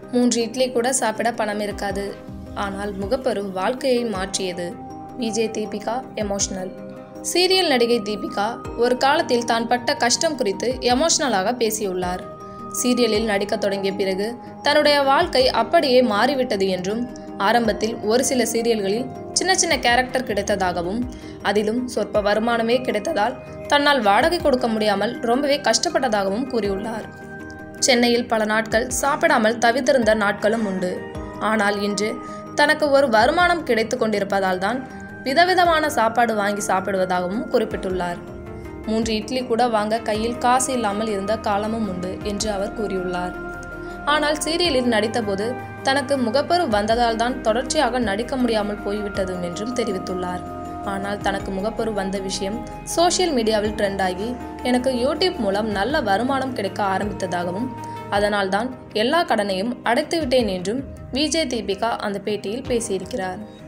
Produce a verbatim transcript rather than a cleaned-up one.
மூன்று இட்லி கூட சாப்பிட பணம் இருக்காது. ஆனால் முகப்பரு வாழ்க்கையை மாற்றியது. விஜய் தீபிகா எமோஷனல். சீரியல் நடிகை தீபிகா ஒரு காலத்தில் தான் பட்ட கஷ்டம் குறித்து எமோஷனலாக பேசியுள்ளார். சீரியலில் நடிக்க தொடங்கிய பிறகு தன்னுடைய வாழ்க்கை அப்படியே மாறிவிட்டது என்றும், ஆரம்பத்தில் ஒரு சில சீரியல்களில் சின்ன சின்ன கேரக்டர் கிடைத்ததாகவும், அதிலும் சொற்ப வருமானமே கிடைத்ததால் தன்னால் வாடகை கொடுக்க முடியாமல் ரொம்பவே கஷ்டப்பட்டதாகவும் கூறியுள்ளார். சென்னையில் பல நாட்கள் சாப்பிடாமல் தவித்திருந்த நாட்களும் உண்டு. ஆனால் இன்று தனக்கு ஒரு வருமானம் கிடைத்து கொண்டிருப்பதால் தான் விதவிதமான சாப்பாடு வாங்கி சாப்பிடுவதாகவும் குறிப்பிட்டுள்ளார். மூன்று இட்லி கூட வாங்க கையில் காசு இல்லாமல் இருந்த காலமும் உண்டு என்று அவர் கூறியுள்ளார். ஆனால் சீரியலில் நடித்தபோது தனக்கு முகப்பரு வந்ததால் தான் தொடர்ச்சியாக நடிக்க முடியாமல் போய்விட்டது என்றும் தெரிவித்துள்ளார். ஆனால் தனக்கு முகப்பரு வந்த விஷயம் சோஷியல் மீடியாவில் ட்ரெண்ட் ஆகி எனக்கு யூடியூப் மூலம் நல்ல வருமானம் கிடைக்க ஆரம்பித்ததாகவும், அதனால் தான் எல்லா கடனையும் அடைத்து விட்டேன் என்றும் விஜய் தீபிகா அந்த பேட்டியில் பேசியிருக்கிறார்.